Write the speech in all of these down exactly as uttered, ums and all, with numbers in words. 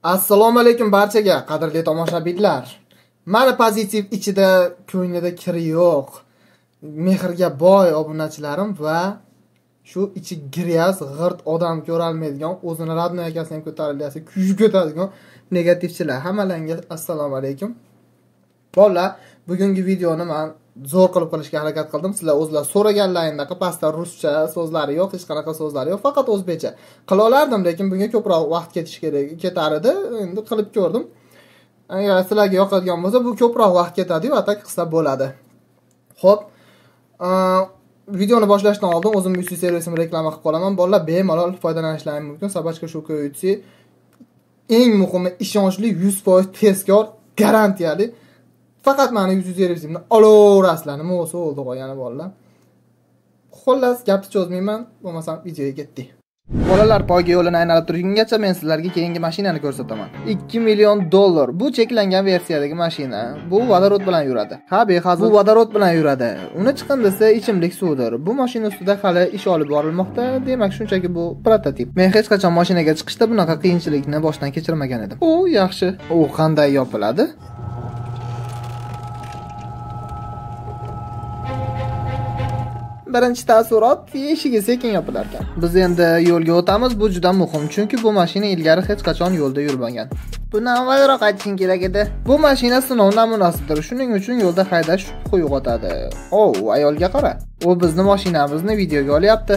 Assalomu alaykum barchaga, qadrli tomoshabinlar. Mani pozitiv ichida ko'nglida kiri yo'q, mehrga boy obunachilarim va shu ichi giryas, g'irt odam ko'ra olmaydigan, o'zini radnoy akasini ham ko'tarilasi, kuyib ko'tadigan negativchilar. Hammalarga assalomu alaykum. Bolalar, bugungi videoni men zo'r qilib qilishga harakat qildim. Sizlar o'zlar so'raganlaringizda pastda ruscha so'zlari yo'q, hech qanaqa so'zlari yo'q, faqat o'zbekcha. Qila olardim, lekin bunga ko'proq vaqt ketish kerak, ketar edi. Endi qilib ko'rdim. Agar sizlarga yoqadigan bo'lsa, bu ko'proq vaqt ketadi-yu, atak qilsa bo'ladi. Xo'p, videoni boshlashdan oldin o'zim Musi servisimni reklama qilib qolaman. Bolalar bemalol foydalanishlaringiz mumkin. Sabachka shu ko'yitsi eng muhimi ishonchli yuz foiz tezkor, garantiyali. Faqat meni yuz servisimni olaverasizlar. Nima bo'lsa oldi qo'yani bolalar. Xullas, gapni cho'zmayman, bo'lmasam videoga ketdik. Bolalar, poyga yo'lini aylanib turgungacha men sizlarga keyingi mashinani ko'rsataman. ikki million dollar. Bu cheklangan versiyadagi mashina. Bu vodorod bilan yuradi. Ha, behazil bu vodorod bilan yuradi. Uni chiqindisi ichimlik suvdir. Bu mashina ustida hali ish olib borilmoqda. Demak, shunchaki bu prototip. Men hech qachon mashinaga chiqishda bunaqa qiyinchilikni boshdan kechirmagan edim. O, yaxshi. U qanday yopiladi? Birinchi taassurot, eshigi sekin yopilar ekan. Biz endi yo'lga o'tamiz. Bu juda muhim, chunki bu mashina ilgari hech qachon yo'lda yurmagan. Buni avvalroq aytishing kerak edi. Bu mashina sinov namunasidir. Shuning uchun yo'lda haydash shubha uyg'otadi. Oh, ayolga qara. U bizni mashinamizni videoga olyapti.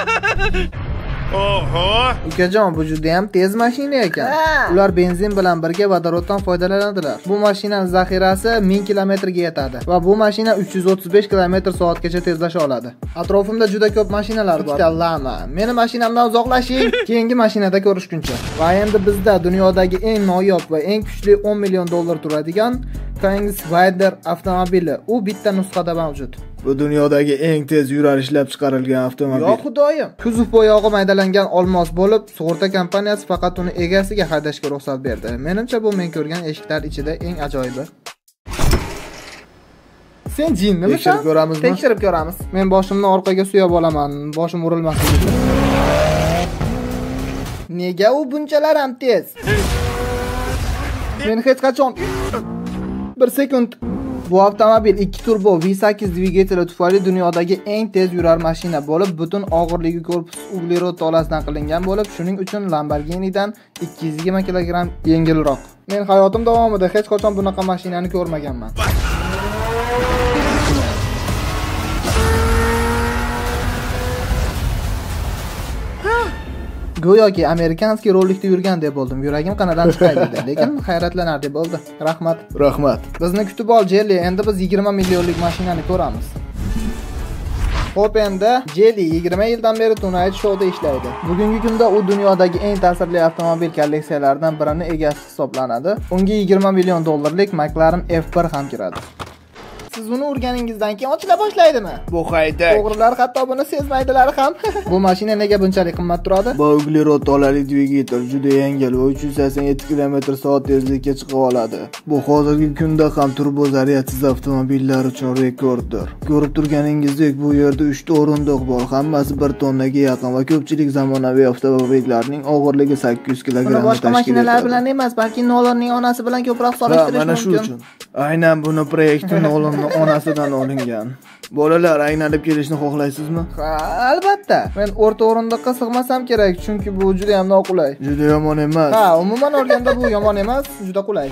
Oho! Ukajon, bu juda ham tez mashina ekan. Ular benzin bilan birga vodoroddan foydalanadilar. Bu mashinaning zaxirasi ming kilometrga yetadi va bu mashina uch yuz o'ttiz besh kilometr soatgacha tezlasha oladi. Atrofimda juda ko'p mashinalar bor. Lama, meni mashinamdan uzoqlashing. Keyingi mashinada ko'rishguncha. Va endi bizda dunyodagi eng noyob va eng kuchli o'n million dollar turadigan Kingsrider avtomobili. U bitta nusxada mavjud. Bu dunyodagi eng tez yurar ishlab chiqarilgan avtomobil. Yo xudoyim. Kuzov bo'yog'i maydalangan olmos bo'lib, sug'urta kompaniyasi faqat uni egasiga haydashga ruxsat berdi. Menimcha bu men ko'rgan eshiklar ichida eng ajoyibi. Sen jinnimisan? Tekshirib ko'ramizmi? Tekshirib ko'ramiz. Men boshimni orqaga suyab olaman, boshim urilmasligi uchun. Nega u bunchalar ham tez? Men hech qachon bir sekund. Bu avtomobil ikki turbo V sakkiz dvigateli tufayli dunyodagi eng tez yurar mashina bo'lib, butun og'irligi korpus uglerod tolasidan qilingan bo'lib, shuning uchun Lamborghinidan ikki yuz yigirma kilogramm yengilroq. Men hayotim davomida hech qachon bunaqa mashinani ko'rmaganman. Go'yoki amerikanskiy rolikda yurgan deb bo'ldim. Yuragim qanadan chiqay dedi, lekin hayratlanar deb bo'ldi. Rahmat. Rahmat. Bizni kutib ol, Jelly. Endi biz yigirma millionlik mashinani ko'ramiz. Xo'p, endi Jelly yigirma yildan beri Tonight Show'da ishlaydi. Bugungi kunda u dunyodagi eng ta'sirli avtomobil kolleksiyalaridan birini egasi hisoblanadi. Unga yigirma million dollarlik McLaren F bir ham kiradi. Siz uni urganingizdan keyin ochila boshlaydimi? Bu hayda. O'g'rilar hatto buni sezmaydilar ham. Bu mashina nega bunchalik qimmat turadi? Bu uglerod tolali dvigatel juda yengil va uch yuz sakson yetti kilometr soat tezlikka chiqa oladi. Bu hozirgi kunda ham turbo zaryadsiz avtomobillar uchun rekorddir. Ko'rib turganingizdek, bu yerda uchta o'rindiq bor. Hammasi bir tonnaga yaqin va ko'pchilik zamonaviy avtomobillarning og'irligi sakkiz yuz kilogramm tashkil etadi. Boshqa mashinalar bilan emas, balki Nolanning onasi bilan ko'proq solishtirish mumkin. Mana shu uchun. Aynan buni proyekti Nolan onasidan olingan. Bolalar, aynalib kelishni xohlaysizmi? Ha, albatta. Men o'rta o'rindiqqa sig'masam kerak, chunki bu juda ham noqulay. Juda yomon emas. Ha, umuman olganda bu yomon emas, juda qulay.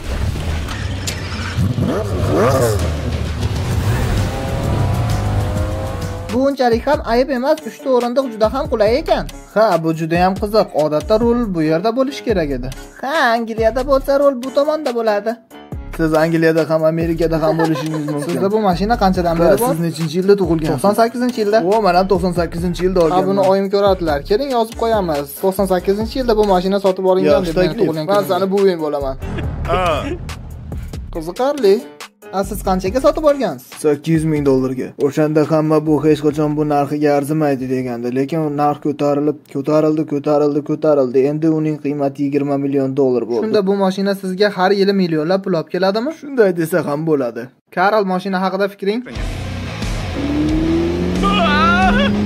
Bu unchalik ham ayib emas, uchta o'rindiq juda ham qulay ekan. Ha, bu juda ham qiziq. Odatda rul bu yerda bo'lish kerak edi. Ha, Angliyada bo'lsa rul bu tomonda bo'ladi. Siz Angliyada ham Amerikada ham bo'lishingiz mumkin. Sizda bu mashina qanchadan beri bor? Siz nechinchi yilda tug'ilgansiz? to'qson sakkizinchi yilda. O, men ham to'qson sakkizinchi yilda olganman. Ha, buni oyim ko'radilar. Keling, yozib qo'yamiz. to'qson sakkizinchi yilda bu mashina sotib olingan deb men tug'ilgan. Men seni buving bo'laman. Ha. Qiziqarli. A, siz qanchaga sotib olgansiz? sakkiz yuz ming dollarga. O'shanda hamma bu hech qachon bu narxiga arzimaydi degandi, lekin narx ko'tarilib, ko'tarildi, ko'tarildi, ko'tarildi. Endi uning qiymati yigirma million dollar bo'ldi. Shunda bu mashina sizga har yili millionlab pul olib keladimi? Shunday desa ham bo'ladi. Karl, mashina haqida fikring?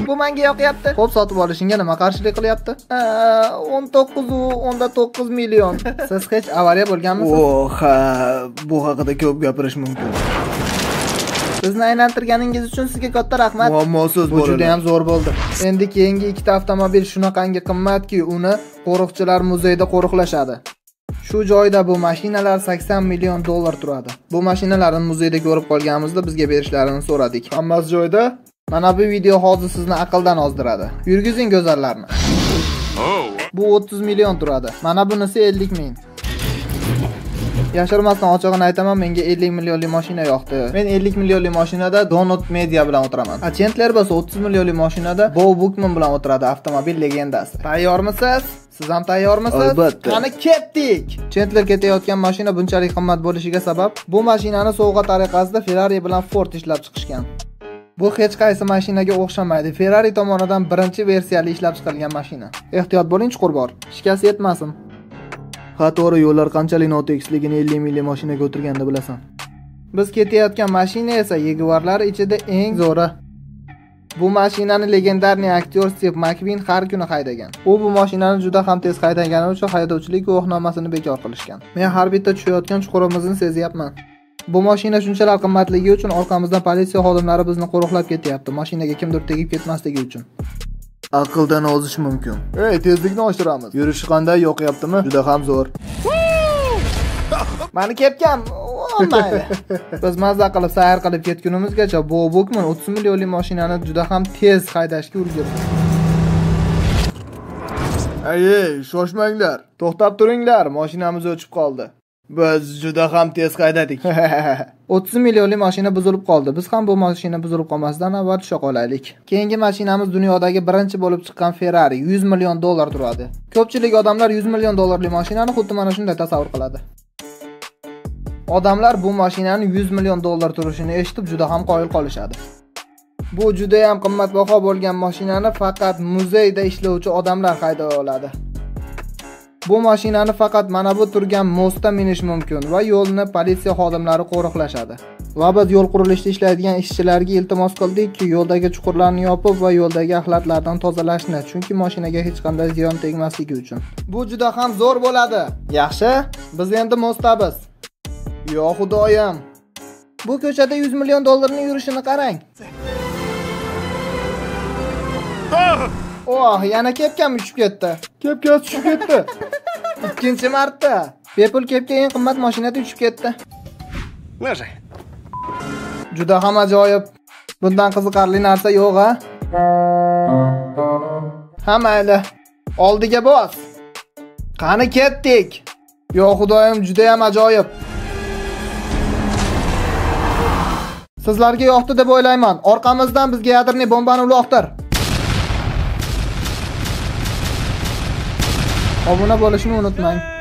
Bu menga yoqyapti. Xo'p, sotib olishingga nima qarshilik qilyapti? o'n to'qqiz u o'n to'qqiz million. Siz hech avariya bo'lganmisiz? Oh, ha, bu haqida ko'p gapirish mumkin. Bizni aylantirganingiz uchun sizga katta rahmat. Muammosiz Bu juda ham zo'r bo'ldi. Endi keyingi ikkita avtomobil shunaqangi qimmatki, uni qo'riqchilar muzeyda qo'riqlashadi. Shu joyda bu mashinalar sakson million dollar turadi. Bu mashinalarni muzeyda ko'rib qolganimizda bizga berishlarini so'radik. Hammasi joyda. Mana bu video hozir sizni aqldan ozdiradi. Yurgizing go'zallarni. Bu o'ttiz million turadi. Mana bunisi ellik ming. Yashirmasdan ochig'ini aytaman, menga ellik millionlik mashina yoqdi. Men ellik millionlik mashinada Donut Media bilan o'tiraman. A Chandler bo'lsa o'ttiz millionlik mashinada Bob Bookman bilan o'tiradi, avtomobil legendasi. Tayyormisiz? Siz ham tayyormisiz? Albatta. Qani ketdik. Chandler ketayotgan mashina bunchalik qimmat bo'lishiga sabab, bu mashinani sovg'a tariqasida Ferrari bilan Ford ishlab chiqishgan. Bu hech qaysi mashinaga o'xshamaydi. Ferrari tomonidan birinchi versiyali ishlab chiqarilgan mashina. Ehtiyot bo'ling, chuqur bor. Shikast yetmasin. Ha, to'g'ri, yo'llar qanchalik notekisligini ellik mingli mashinaga o'tirganda bilasan. Biz ketayotgan mashina esa Jaguarlar ichida eng zo'ri. Bu mashinani legendarniy aktyor Steve McQueen har kuni haydagan. U bu mashinani juda ham tez haydagani uchun haydovchilik guvohnomasini bekor qilishgan. Men har bitta tushayotgan chuqurimizni sezyapman. Bu mashina shunchalar qimmatligi uchun orqamizdan politsiya xodimlari bizni qo'riqlab ketyapti, mashinaga kimdir tegib ketmasligi uchun. Aqldan ozish mumkin. Ey, tezlikni oshiramiz. Yurishi qanday, yoqyaptimi? Juda ham zo'r. Mani kepkam, olmaydi. Biz mazza qilib sayr qilib ketgunimizgacha bu Bookman o'ttiz millionli mashinani juda ham tez haydashga ulgurdi. Ey, ey, shoshmanglar. To'xtab turinglar, mashinamiz o'chib qoldi. Biz juda ham tez haydadik. o'ttiz millionli mashina buzilib qoldi. Biz ham bu mashina buzilib qolmasdan avval tusha qolaylik. Keyingi mashinamiz dunyodagi birinchi bo'lib chiqqan Ferrari, yuz million dollar turadi. Ko'pchilik odamlar yuz million dollarli mashinani xuddi mana shunday tasavvur qiladi. Odamlar bu mashinani yuz million dollar turishini eshitib juda ham qoyil qolishadi. Bu juda ham qimmatbaho bo'lgan mashinani faqat muzeyda ishlovchi odamlar hayday oladi. Bu mashinani faqat mana bu turgan mostda minish mumkin va yo'lni politsiya xodimlari qo'riqlashadi. Va biz yo'l qurilishida ishlaydigan ishchilarga iltimos qildikki, yo'ldagi chuqurlarni yopib va yo'ldagi axlatlardan tozalashni, chunki mashinaga hech qanday ziyon tegmasligi uchun. Bu juda ham zo'r bo'ladi. Yaxshi, biz endi mostamiz. Yo xudoyim. Bu ko'chada yuz million dollarning yurishini qarang. Oh, yana kepkam uchib ketdi. Kepkasi tushib ketdi. Ikkinchi marta. Bepul kepka eng qimmat mashinada uchib ketdi. Leje. Juda ham ajoyib. Bundan qiziqarli narsa yo'q-a? Ha, mayli. Oldiga bos. Qani ketdik. Yo xudoyim, juda ham ajoyib. Sizlarga yoqdi deb o'ylayman. Orqamizdan bizga yadrniy bombani uloqtir. Obuna bo'lishni unutmang.